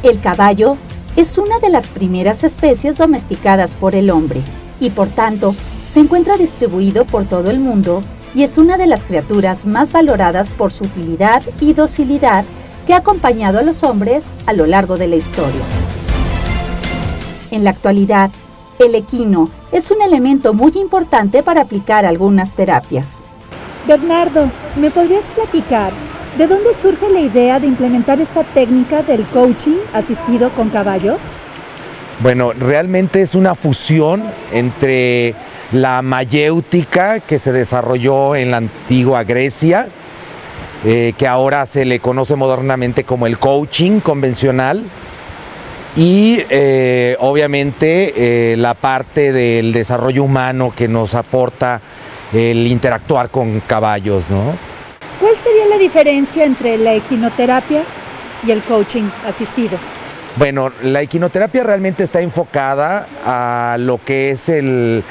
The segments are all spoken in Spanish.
El caballo es una de las primeras especies domesticadas por el hombre y por tanto se encuentra distribuido por todo el mundo y es una de las criaturas más valoradas por su utilidad y docilidad que ha acompañado a los hombres a lo largo de la historia. En la actualidad, el equino es un elemento muy importante para aplicar algunas terapias. Bernardo, ¿me podrías platicar de dónde surge la idea de implementar esta técnica del coaching asistido con caballos? Bueno, realmente es una fusión entre la mayéutica que se desarrolló en la antigua Grecia, que ahora se le conoce modernamente como el coaching convencional, y obviamente la parte del desarrollo humano que nos aporta el interactuar con caballos, ¿no? ¿Cuál sería la diferencia entre la equinoterapia y el coaching asistido? Bueno, la equinoterapia realmente está enfocada a lo que es el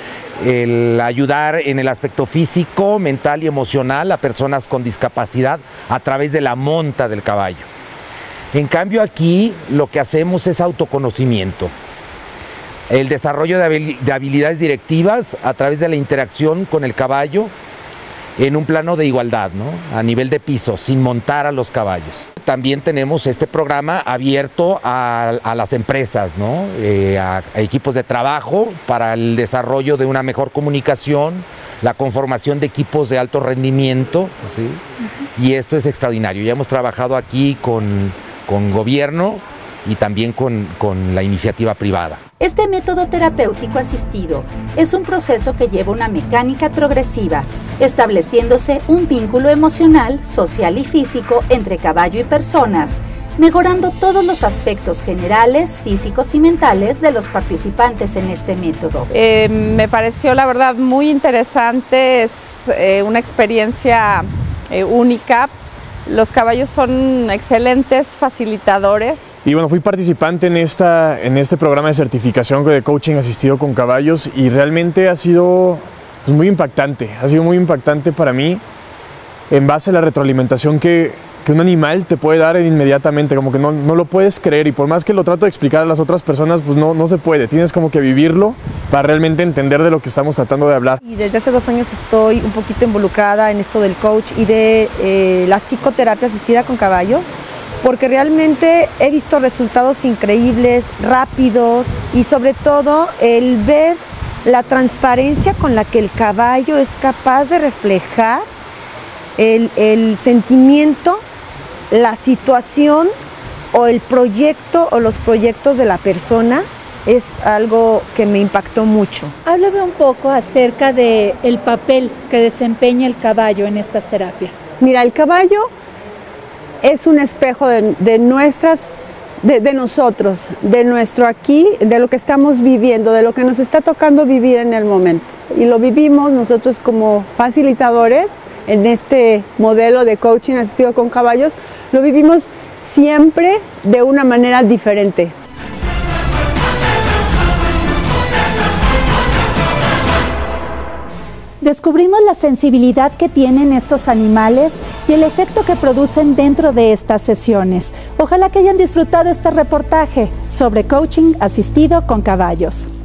ayudar en el aspecto físico, mental y emocional a personas con discapacidad a través de la monta del caballo. En cambio aquí lo que hacemos es autoconocimiento, el desarrollo de habilidades directivas a través de la interacción con el caballo en un plano de igualdad, ¿no? A nivel de piso, sin montar a los caballos. También tenemos este programa abierto a las empresas, ¿no? A equipos de trabajo para el desarrollo de una mejor comunicación, la conformación de equipos de alto rendimiento, ¿sí? Y esto es extraordinario. Ya hemos trabajado aquí con gobierno y también con la iniciativa privada. Este método terapéutico asistido es un proceso que lleva una mecánica progresiva, estableciéndose un vínculo emocional, social y físico entre caballo y personas, mejorando todos los aspectos generales, físicos y mentales de los participantes en este método. Me pareció la verdad muy interesante, es una experiencia única. Los caballos son excelentes facilitadores. Y bueno, fui participante en este programa de certificación de coaching asistido con caballos y realmente ha sido muy impactante. Ha sido muy impactante para mí en base a la retroalimentación que un animal te puede dar inmediatamente, como que no lo puedes creer, y por más que lo trato de explicar a las otras personas, pues no se puede. Tienes como que vivirlo para realmente entender de lo que estamos tratando de hablar. Y desde hace 2 años estoy un poquito involucrada en esto del coach y de la psicoterapia asistida con caballos, porque realmente he visto resultados increíbles, rápidos, y sobre todo el ver la transparencia con la que el caballo es capaz de reflejar el sentimiento, la situación o el proyecto o los proyectos de la persona. Es algo que me impactó mucho. Háblame un poco acerca del papel que desempeña el caballo en estas terapias. Mira, el caballo es un espejo de nosotros, de nuestro aquí, de lo que estamos viviendo, de lo que nos está tocando vivir en el momento. Y lo vivimos nosotros como facilitadores en este modelo de coaching asistido con caballos, lo vivimos siempre de una manera diferente. Descubrimos la sensibilidad que tienen estos animales y el efecto que producen dentro de estas sesiones. Ojalá que hayan disfrutado este reportaje sobre coaching asistido con caballos.